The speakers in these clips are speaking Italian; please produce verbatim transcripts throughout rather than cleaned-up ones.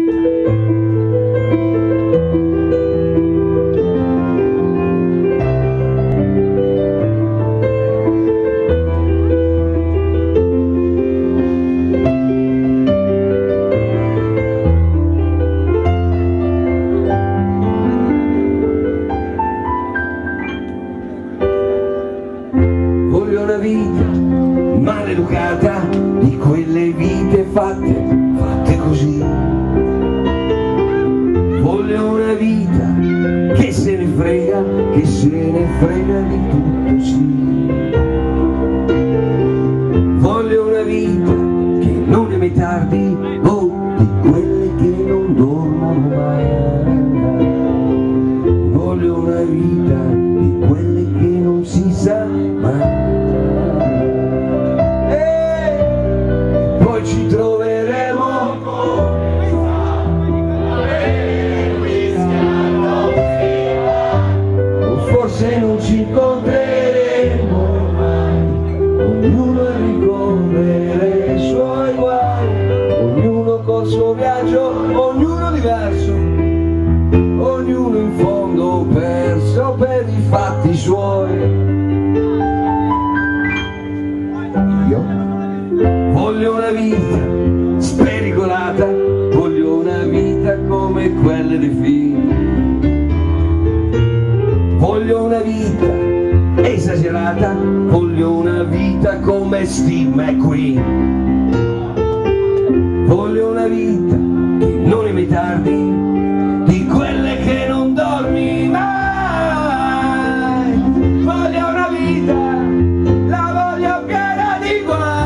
Una vita maleducata, di quelle vite fatte, fatte così. Voglio una vita che se ne frega, che se ne frega di tutto, sì. Voglio una vita che non è mai tardi, oh, di quelle che non dormono mai. Voglio una vita di quelle che non si sa mai. Ci troveremo come fa, o forse non ci incontreremo mai, ognuno a ricorrere i suoi guai, ognuno col suo viaggio, ognuno diverso, ognuno in fondo perso per i fatti suoi. Voglio una vita spericolata, voglio una vita come quelle dei film. Voglio una vita esagerata, voglio una vita come Steve McQueen. Voglio una vita che non è mai tardi, di quelle che non dormi mai. Voglio una vita, la voglio piena di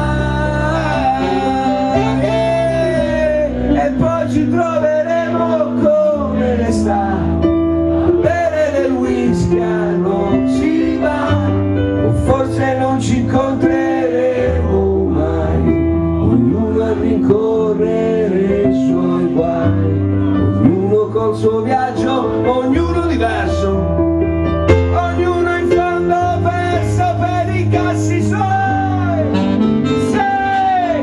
guai. E poi ci troveremo come l'estate, a bere del whisky a non si va, o forse non ci incontreremo mai, ognuno a rincorrere i suoi guai, ognuno col suo viaggio, ognuno diverso, ognuno in fondo perso per i cassi suoi. Sei,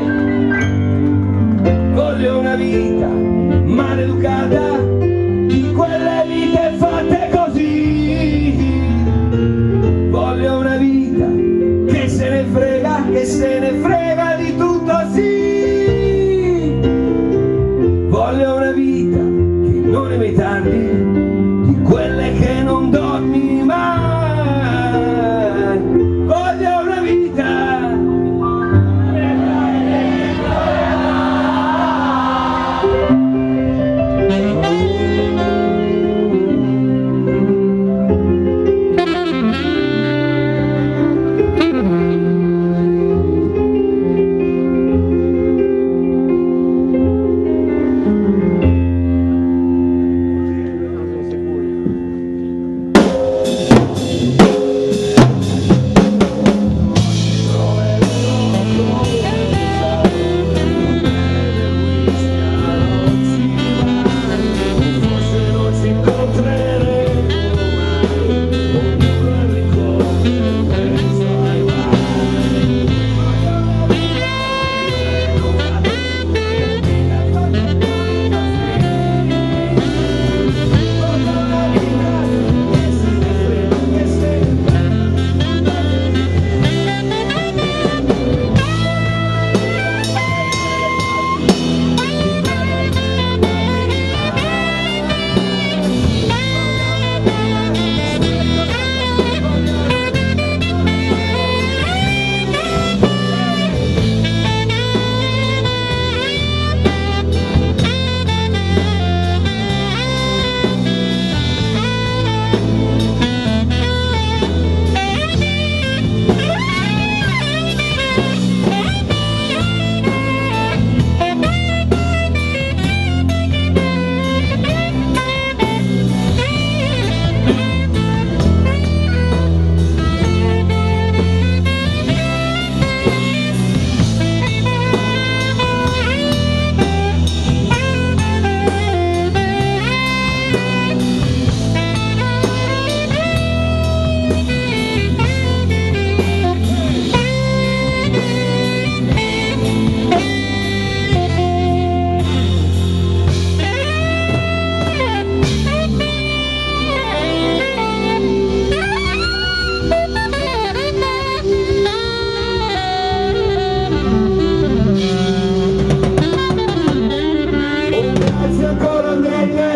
voglio una vita maleducata, di quelle vite fatte così. Voglio una vita che se ne frega, che se ne frega di tutto, sì. Voglio una vita che non è mai tardi, di quelle che non dormi mai. Voglio una vita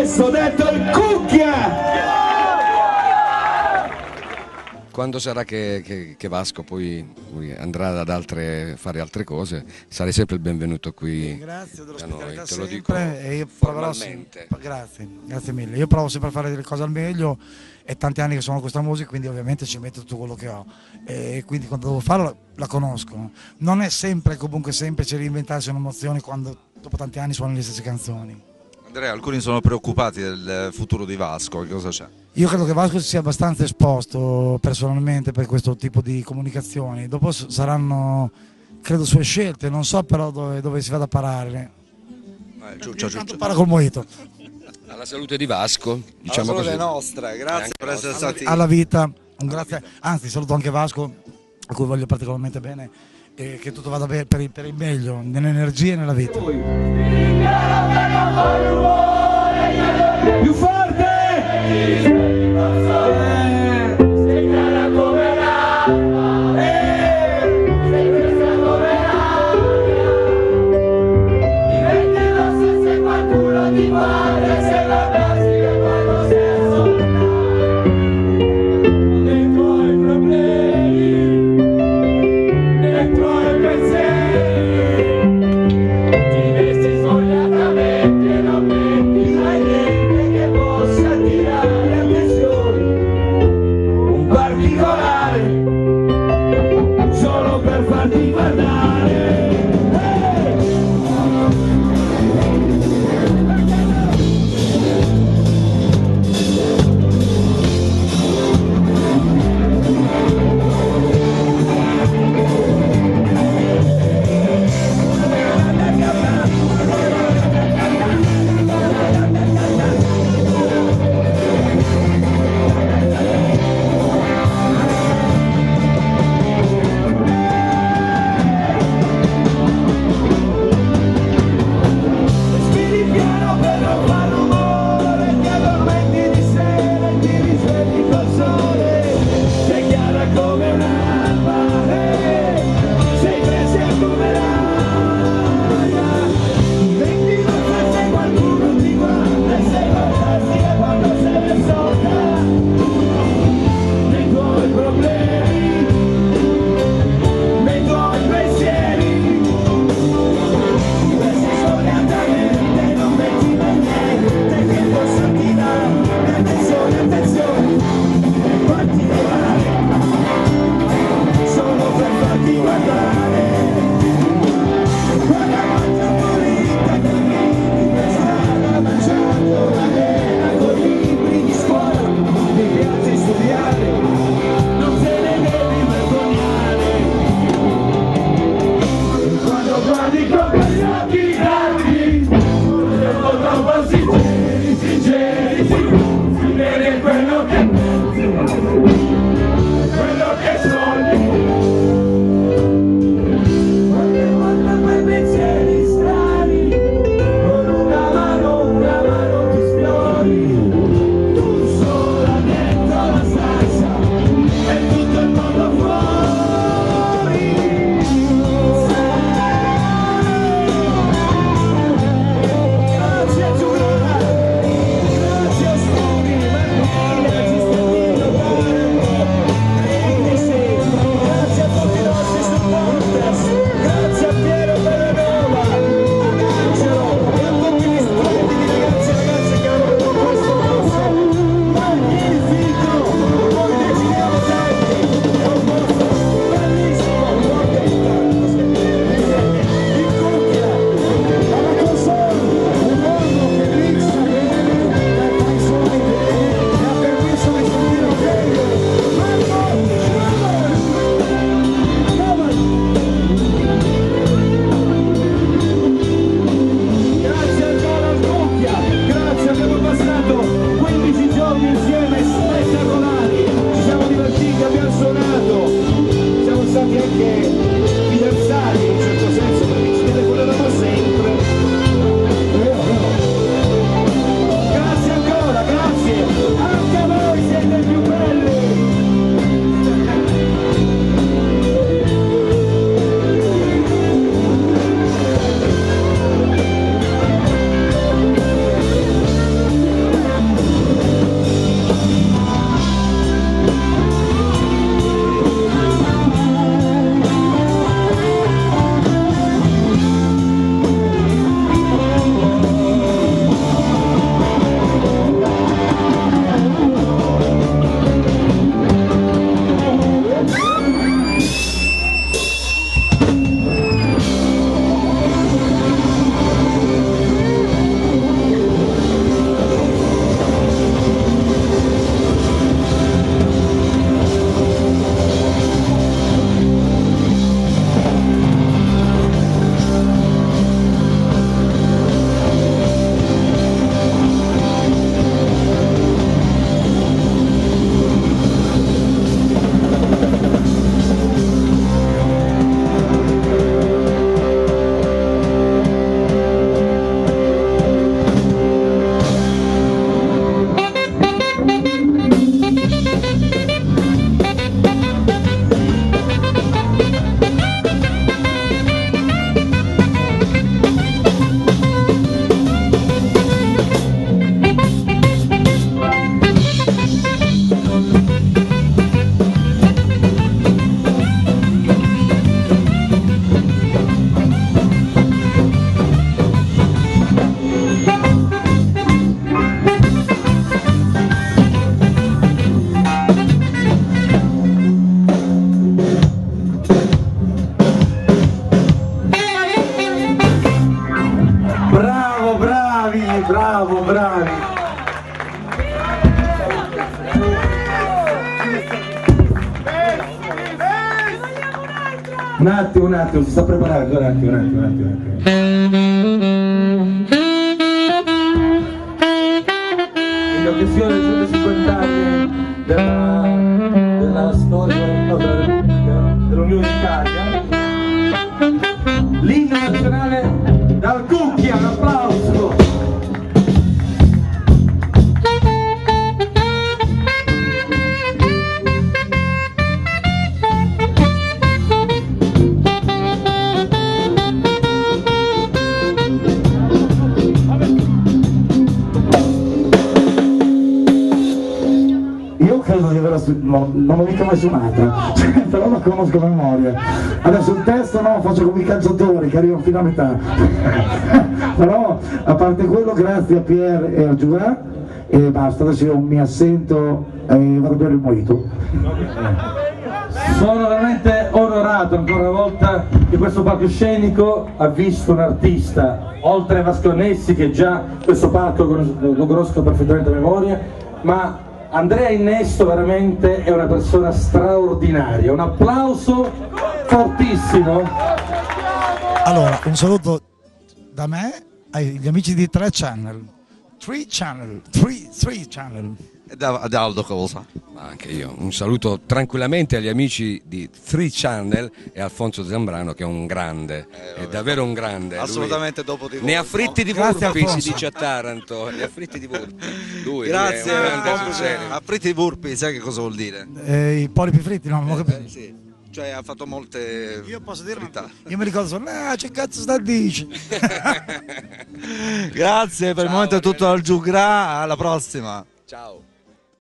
successo, detto il Cucchia! Quando sarà che, che, che Vasco poi andrà ad altre, fare altre cose, sarai sempre il benvenuto qui. Grazie da noi, te lo sempre, dico e io proverò formalmente. sempre- grazie, grazie mille. Io provo sempre a fare delle cose al meglio, è tanti anni che sono questa musica, quindi ovviamente ci metto tutto quello che ho e quindi quando devo farla la, la conosco. Non è sempre comunque semplice reinventarsi un'emozione quando dopo tanti anni suonano le stesse canzoni. Andrea, alcuni sono preoccupati del futuro di Vasco, che cosa c'è? Io credo che Vasco sia abbastanza esposto personalmente per questo tipo di comunicazioni, dopo s- saranno credo sue scelte, non so però dove, dove si vada a parare. Eh, giù, Io giù, giù, intanto giù. parlo col Mojito. Alla salute di Vasco, diciamo Alla salute così. nostra, grazie Anche per essere nostra. stati Alla vita, un grazie, anzi saluto anche Vasco a cui voglio particolarmente bene e che tutto vada bene per il, per il meglio, nell'energia e nella vita. Più forte! Ti vesti svogliatamente Bravo, bravi. Un attimo, un attimo, si sta preparando, un attimo, un attimo, un attimo. Un attimo. In occasione dei centocinquanta anni della, della storia no, della Repubblica, dell'Unione d'Italia, l'inno nazionale dal Cucchia, un applauso! Credo di averla stu- no, non l'ho mica mai suonata, cioè, però la conosco a memoria. Adesso il testo no, faccio come i calciatori che arrivano fino a metà. Però a parte quello, grazie a Pier e a Giulia e basta, adesso io mi assento e vado a bere il mojito. Sono veramente onorato ancora una volta che questo palcoscenico ha visto un artista, oltre a Vasco Annessi che già questo palco lo conosco perfettamente a memoria, ma Andrea Innesto veramente è una persona straordinaria, un applauso fortissimo. Allora, un saluto da me agli amici di tre Channel, tre Channel, tre Channel. E da, da Aldo cosa? Ma anche io, un saluto tranquillamente agli amici di tre Channel e Alfonso Zambrano che è un grande, eh, è davvero un grande. Assolutamente. Lui dopo di ne ha fritti di Grazie, Vurpi, Alfonso. si dice a Taranto, ne ha fritti di Vurpi. Lui, Grazie, lui è un grande sul a serio. fritti di Burpi, sai che cosa vuol dire? Eh, I polipi fritti, no, non ho capito. Eh, sì. Cioè ha fatto molte Io posso dire, frittate. io mi ricordo solo, ah, che cazzo sta a dici? Grazie, per il Ciao, momento è tutto Adriano. al Giugra, alla prossima. Ciao.